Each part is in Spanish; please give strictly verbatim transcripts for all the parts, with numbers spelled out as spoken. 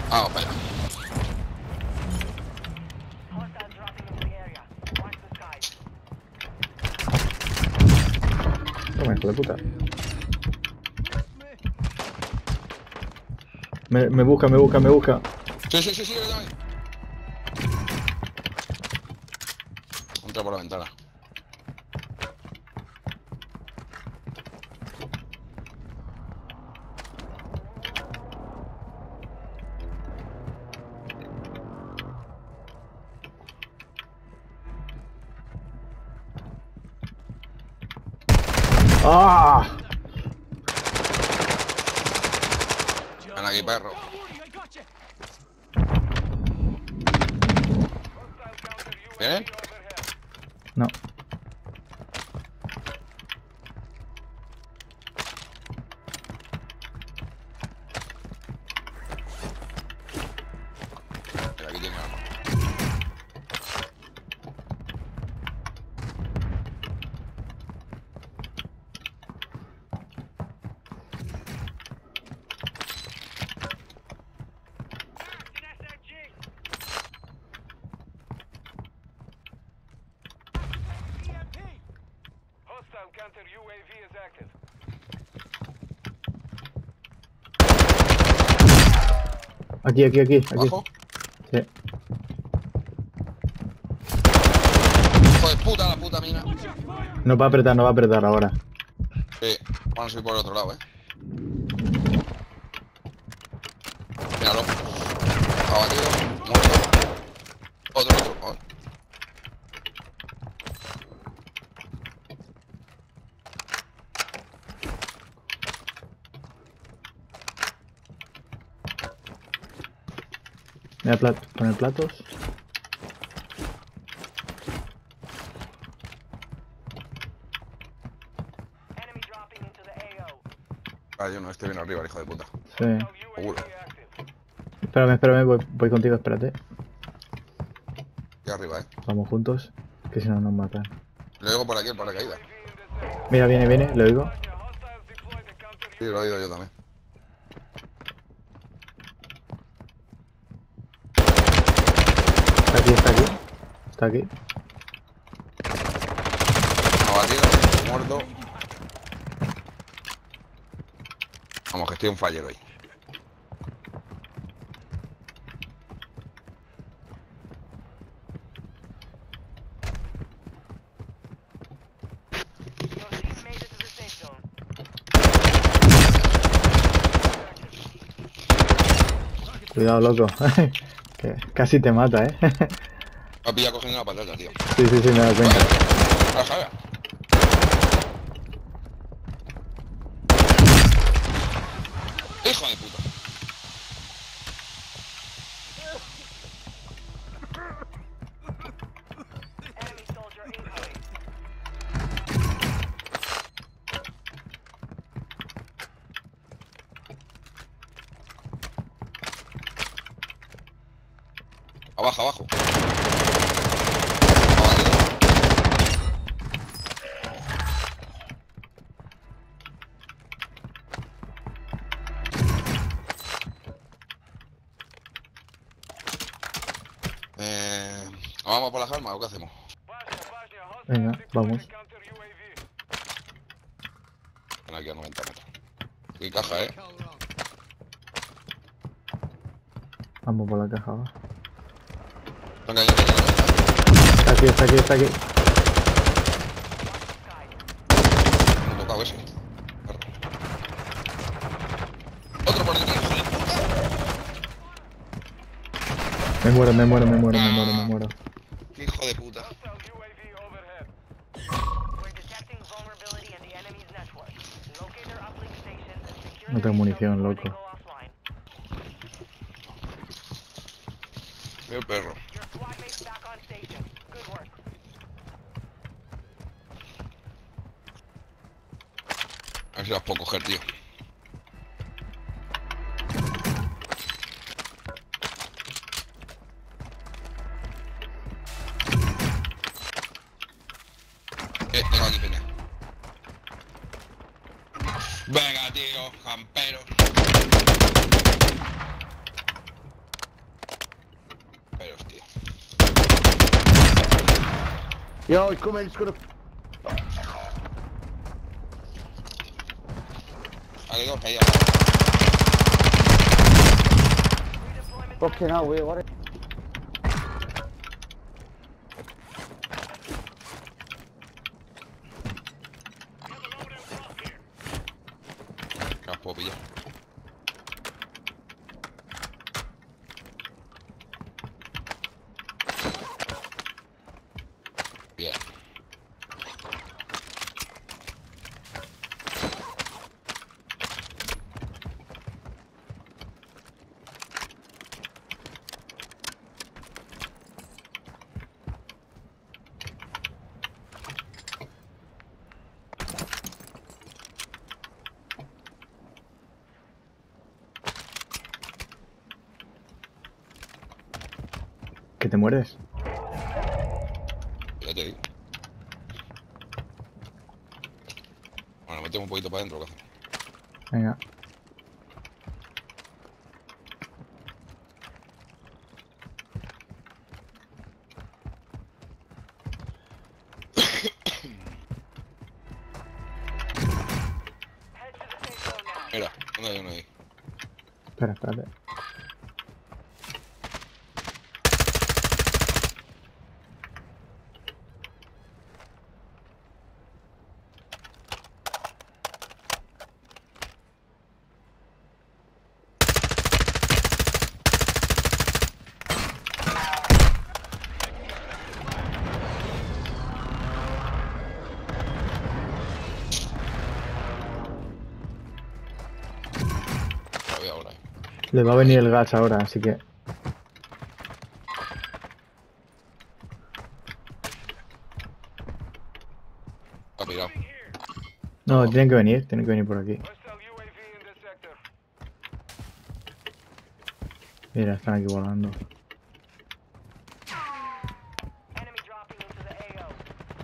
Vamos para allá. Toma, hijo de puta. Me, me busca, me busca, me busca. Sí, sí, sí, sí, dame. Entra por la ventana. ¡Ah! Ven aquí, perro. ¿Vienen? No. Mira, aquí tiene arma. Counter U A V is active. Aquí, aquí, aquí, aquí. ¿Abajo? Sí. Hijo de puta, la puta mina. No va a apretar, no va a apretar ahora. Sí, van a subir por el otro lado, eh. Míralo. Abatido. Muerto. Otro, otro. Oh. Voy a plat poner platos. Enemy dropping into the A O. Ah, yo no, este viene arriba, el hijo de puta. Sí. Seguro. Espérame, espérame, voy, voy contigo, espérate. Aquí arriba, eh. Vamos juntos, que si no nos matan. Lo digo por aquí, por la caída. Mira, viene, viene, lo oigo. Sí, lo he oído yo también. Está aquí, está aquí. Está aquí. Abatido, muerto. Vamos, que estoy un fallero ahí. Your team made it to the safe zone. Cuidado, loco. Que casi te mata, eh. Me ha pillado cogiendo la patata, tío. Sí, sí, sí, me he dado cuenta. ¡A la jala! ¡Hijo de puta! Enemy soldier incoming. Abajo, abajo. Abatido. Eh, ¿Vamos por las armas o qué hacemos? Venga, vamos. Counter U A V. Ven aquí a noventa metros. Y caja, eh. Vamos por la caja, va. Venga, ya, ya, ya, Está aquí, está aquí, está aquí. ya. Me he tocado ese. Otro por detrás, hijo de puta. Me muero, me muero, me muero, me muero, me muero. Qué hijo de puta. Hostile U A V overhead. We're detecting vulnerability in the enemy's network. Locate their uplink stations and secure No the tengo safe munición, zone before they loco. go offline. Veo perro. Your squad mate's back on station. Good work. A ver si las puedo coger, tío. Eh, tengo aquí peña. Venga, tío, campero. Yo, ik kom in, schud op. Hay dos ahí. Fucking hell, wait, what? No puedo pillar. Bien. ¿Que te mueres? Ya te digo. Bueno, metemos un poquito para adentro, ¿qué hacemos? Venga. Mira, ¿dónde hay uno ahí? Espera, espérate. Lo veo ahora. Le va a venir el gas ahora, así que... Está pirado. No, tienen que venir, tienen que venir por aquí. Mira, están aquí volando. Enemy dropping into the A O.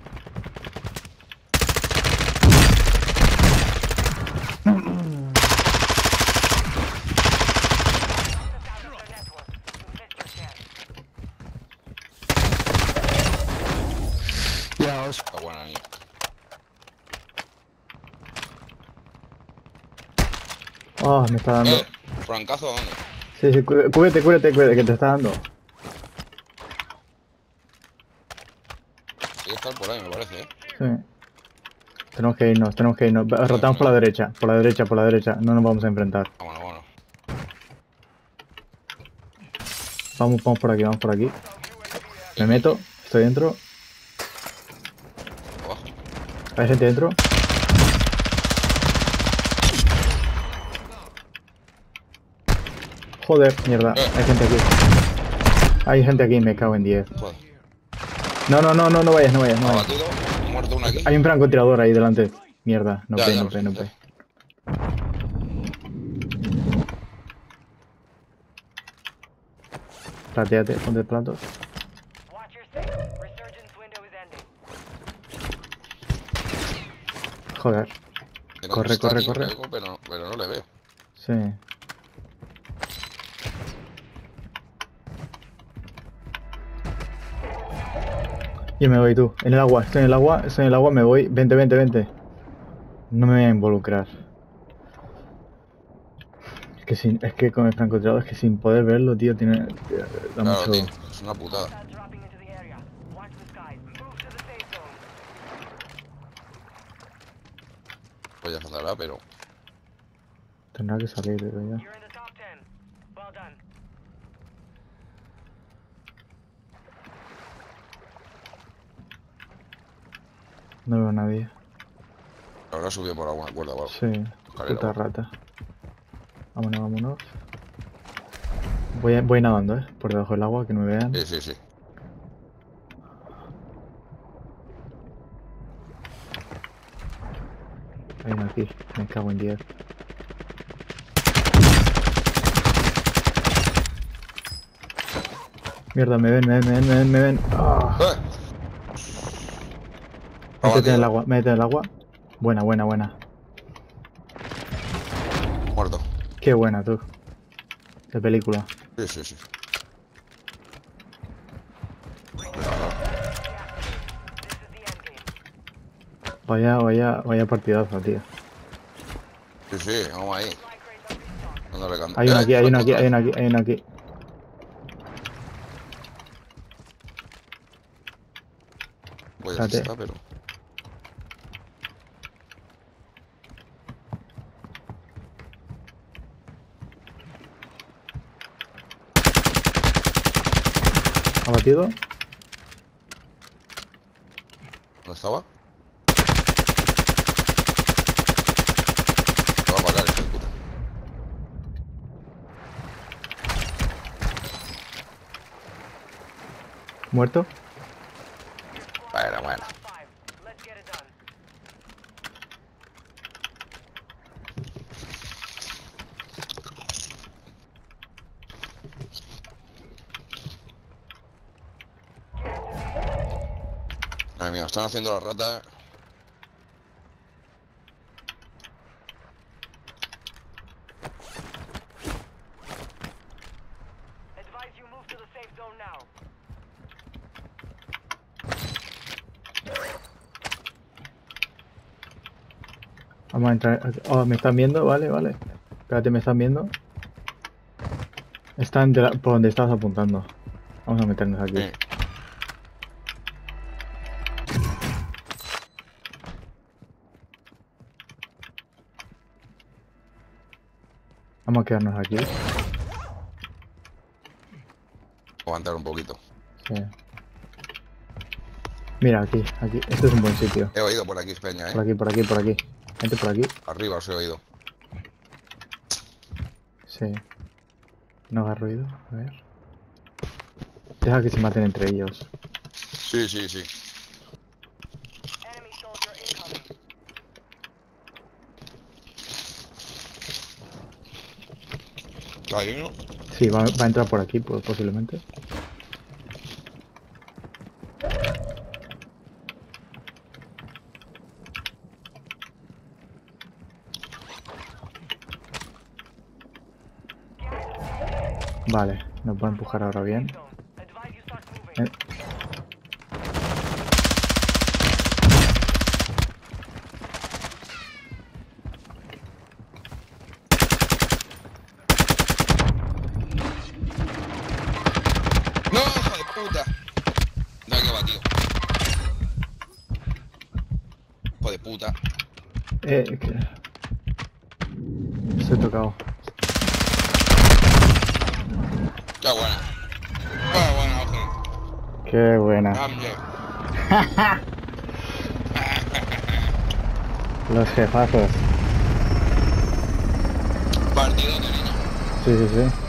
Ja, was Está buena, niño. Oh, me está dando. Eh, francazo, ¿dónde? Sí, sí, cú- cúbrete, cúbrete, cúbrete, que te está dando. Tiene que estar por ahí, me parece, ¿eh? Sí. Tenemos que irnos, tenemos que irnos. Va- Rotamos por la derecha, por la derecha, por la derecha. No nos vamos a enfrentar. Vámonos, vámonos. Vamos, vamos por aquí, vamos por aquí. Me meto, estoy dentro. Abajo. ¿Hay gente dentro? Joder, mierda, hay gente aquí. Hay gente aquí, me cago en diez. Joder. No, no, no, no, no vayas, no vayas, no vayas. Abatido. Muerto uno aquí. Hay un francotirador ahí delante. Mierda, no Ya, pe, ya no lo pe, sé, no ya. pe. Plateate, ponte platos. Watch your six. Resurgence window is ending. Joder, Que corre, está corre, aquí, corre. lo veo, Pero, pero no le veo. sí. Yo me voy, tú. En el agua, estoy en el agua, estoy en el agua, me voy. Vente, vente, vente. No me voy a involucrar. Es que, sin, es que con el francotirador, es que sin poder verlo, tío, tiene... Da Claro, mucho... tío. Es una putada. Hostiles dropping into the area. Watch the skies. Move to the safe zone. Pues ya saldrá, pero. Tendrá que salir, pero ya. You're in the top ten. Well done. No veo a nadie. Habrá subido por alguna cuerda o algo. Sí, Escalera, puta o algo. rata. Vámonos, vámonos. Voy, voy nadando, eh, por debajo del agua, que no me vean. Sí, sí, sí. Hay uno aquí, me cago en diez. Mierda, me ven, me ven, me ven, me ven, me ven. Ah, ¡Eh! métete en el Abatido. agua, métete en el agua. Buena, buena, buena. Muerto. Qué buena, tú. De película. Sí, sí, sí. This is Vaya, vaya, vaya partidazo, tío. Sí, sí, vamos ahí. Dándole candela. Hay uno Eh, aquí, hay uno falta aquí, hay otra. uno aquí, hay uno aquí. Pues Espérate. está, pero. ¿Abatido? ¿Dónde estaba? Te va a parar, hijo de puta. ¿Muerto? Bueno, bueno. Five. Let's get it done. Madre mía, están haciendo las ratas. Advise you move to the safe zone now. Vamos a entrar. Oh, me están viendo, vale, vale. Espérate, me están viendo. Están de la- por donde estás apuntando. Vamos a meternos aquí. Sí. Vamos a quedarnos aquí. Aguantar un poquito. Sí. Mira, aquí, aquí. Este es un buen sitio. He oído por aquí, Peña, Por eh. aquí, por aquí, por aquí. Gente por aquí. Arriba os he oído. Sí. No haga ruido. A ver. Deja que se maten entre ellos. Sí, sí, sí. Enemy soldier incoming. ¿Hay uno? Sí, va, va a entrar por aquí, pues, posiblemente. Vale, nos va a empujar ahora bien. Zone. Advise you start moving. Eh, ¡No, hijo de puta! No, que va, tío. Hijo de puta. eh, que... Estoy tocado. Qué buena. Qué buena, ojo. Qué buena. Hambre. Los jefazos. Partido de niño. Sí, sí, sí.